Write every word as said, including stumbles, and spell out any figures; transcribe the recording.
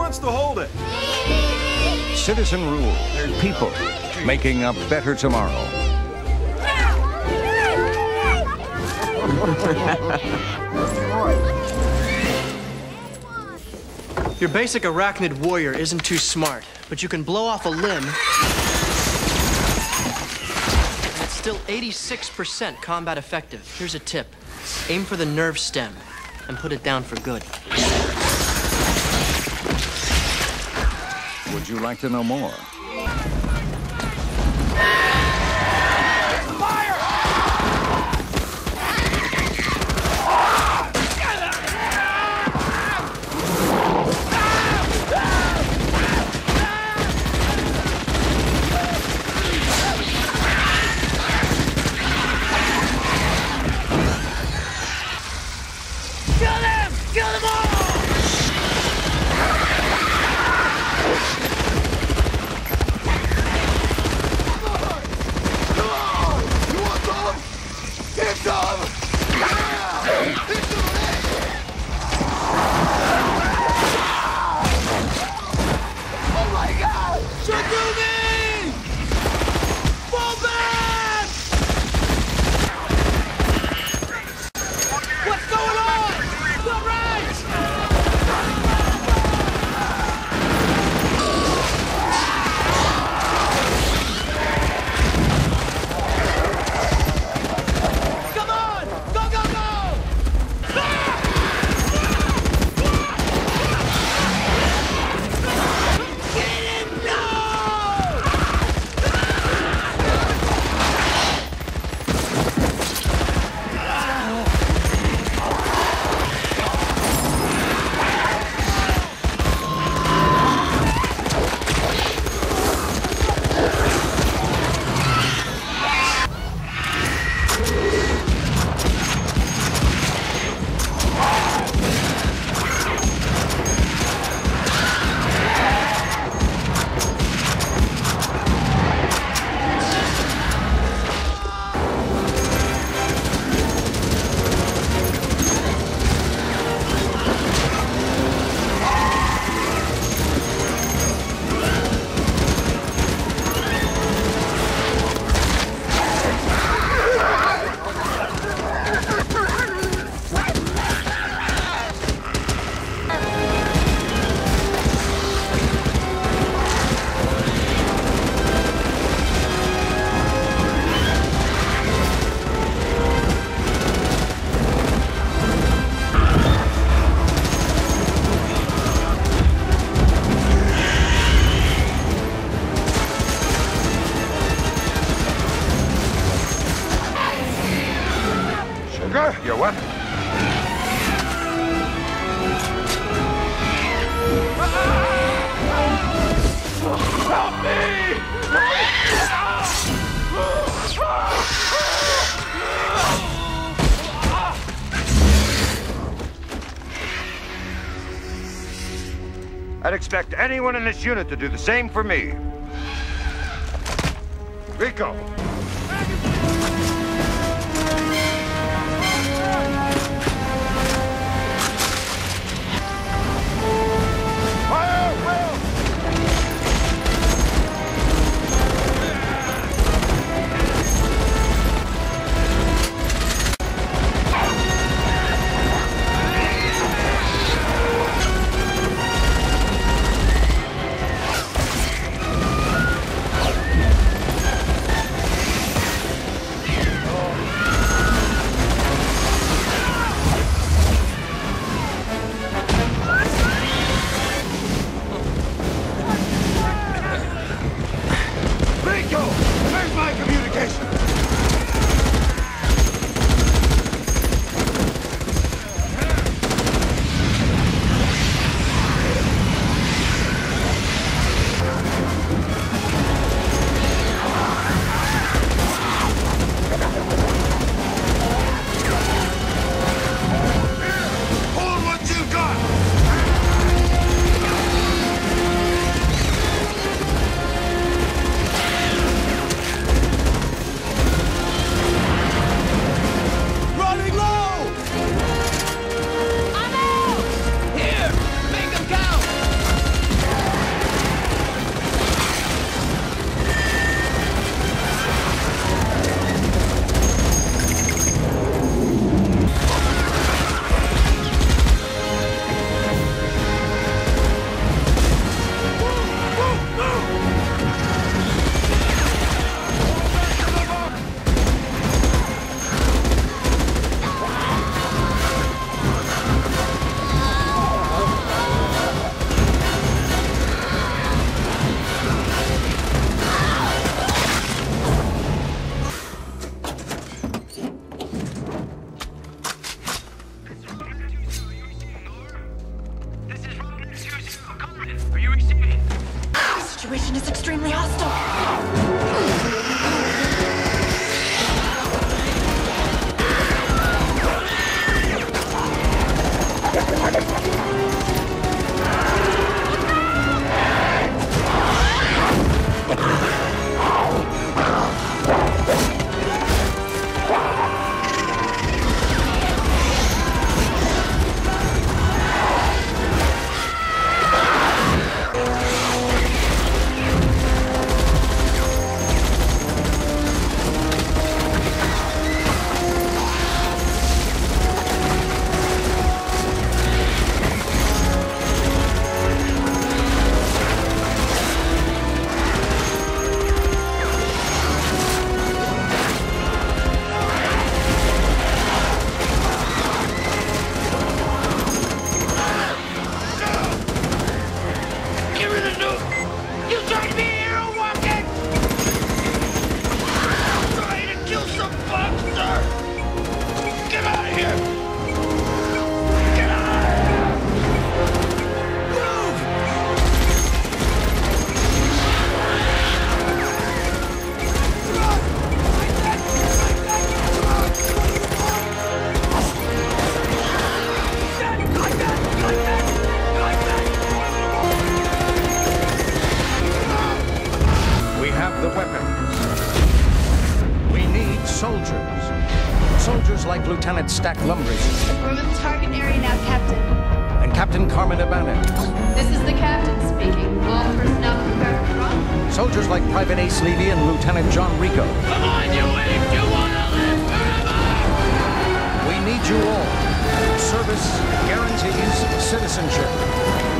wants to hold it? Citizen rule. People making a better tomorrow. Your basic arachnid warrior isn't too smart, but you can blow off a limb, and it's still eighty-six percent combat effective. Here's a tip. Aim for the nerve stem and put it down for good. Would you like to know more? Your weapon. Help me! I'd expect anyone in this unit to do the same for me. Rico! Soldiers like Lieutenant Stack Lumbridge We're with the target area now, Captain. and Captain Carmen Ibanez. This is the captain speaking. All personnel prepare for drop. Soldiers like Private Ace Levy and Lieutenant John Rico. Come on, you apes! You wanna live forever! We need you all. Service guarantees citizenship.